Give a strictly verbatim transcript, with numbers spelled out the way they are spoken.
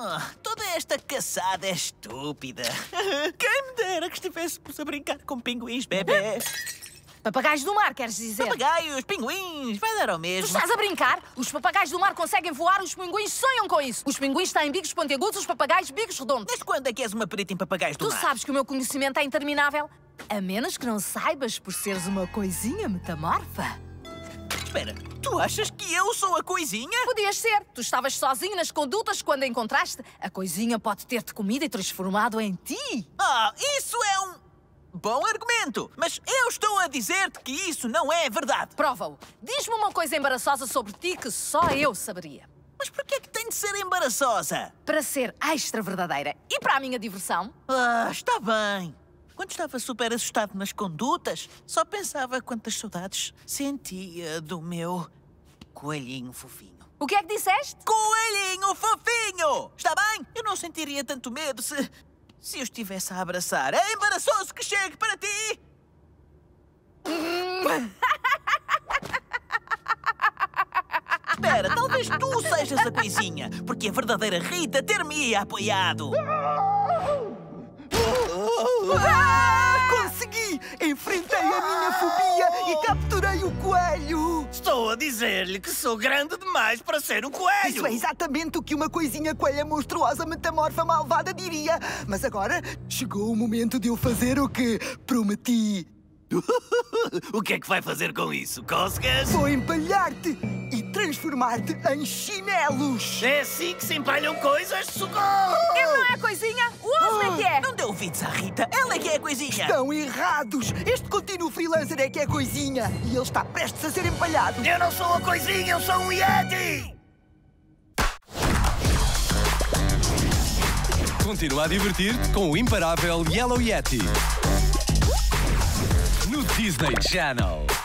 Oh, toda esta caçada é estúpida. Quem me dera que estivéssemos a brincar com pinguins, bebê. Papagaios do mar, queres dizer? Papagaios, pinguins, vai dar ao Tu mesmo. estás a brincar? Os papagaios do mar conseguem voar, os pinguins sonham com isso. Os pinguins têm bicos pontiagudos, os papagaios bicos redondos. Desde quando é que és uma perita em papagaios do Tu mar? sabes que o meu conhecimento é interminável. A menos que não saibas por seres uma coisinha metamorfa. Espera, tu achas que eu sou a coisinha? Podias ser. Tu estavas sozinho nas condutas quando a encontraste. A coisinha pode ter-te comido e transformado em ti. Ah, isso é um bom argumento. Mas eu estou a dizer-te que isso não é verdade. Prova-o. Diz-me uma coisa embaraçosa sobre ti que só eu saberia. Mas porquê é que tem de ser embaraçosa? Para ser extra verdadeira e para a minha diversão. Ah, está bem. Quando estava super assustado nas condutas, só pensava quantas saudades sentia do meu coelhinho fofinho. O que é que disseste? Coelhinho fofinho! Está bem? Eu não sentiria tanto medo se... se eu estivesse a abraçar. É embaraçoso que chegue para ti! Espera, talvez tu sejas a coisinha, porque a verdadeira Rita ter-me-ia apoiado. Ah, consegui! Enfrentei a minha fobia e capturei o coelho! Estou a dizer-lhe que sou grande demais para ser um coelho! Isso é exatamente o que uma coisinha coelha monstruosa metamorfa malvada diria. Mas agora chegou o momento de eu fazer o que prometi. O que é que vai fazer com isso, cócegas? Vou empalhar-te e transformar-te em chinelos! É assim que se empalham coisas, socorro! Ele não é a coisinha? O Osmo é que é! Não dê ouvidos à Rita, ela é que é a coisinha. Estão errados! Este contínuo freelancer é que é coisinha e ele está prestes a ser empalhado! Eu não sou a coisinha, eu sou um Yeti! Continua a divertir-te com o imparável Yellow Yeti no Disney Channel.